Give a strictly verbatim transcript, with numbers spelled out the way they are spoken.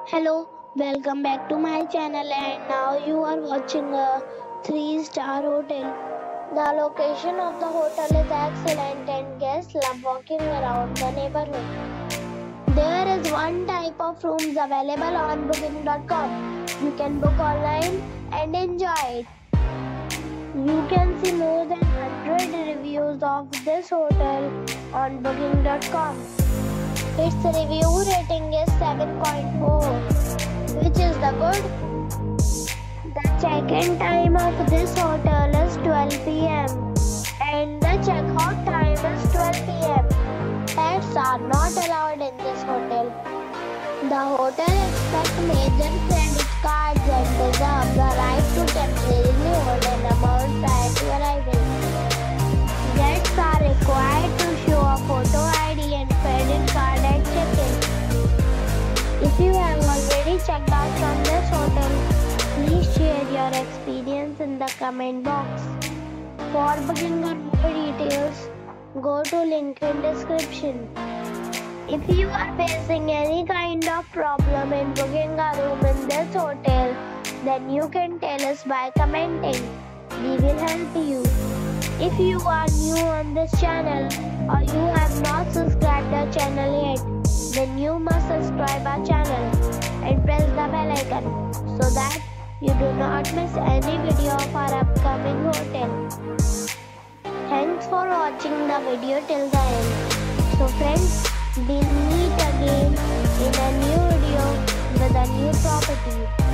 Hello, welcome back to my channel and now you are watching a three star hotel. The location of the hotel is excellent and guests love walking around the neighborhood. There is one type of rooms available on booking dot com. You can book online and enjoy it. You can see more than one hundred reviews of this hotel on booking dot com. Its review rating is seven point four, which is the good. The check-in time of this hotel is twelve p m and the check-out time is twelve p m Pets are not allowed in this hotel. The hotel accepts major credit cards and reserves the right to temporarily hold an amount prior to arrival. Guests are required to show a photo I D and credit card at check-in. If you have already checked out from this hotel, please share your experience in the comment box. For booking or more details, go to link in description. If you are facing any kind of problem in booking a room in this hotel, then you can tell us by commenting. We will help you. If you are new on this channel or you have not subscribed our channel yet, then you must subscribe our channel and press the bell icon so that you do not miss any video of our upcoming hotel. Thanks for watching the video till the end. So friends, we'll meet again in a new video with a new property.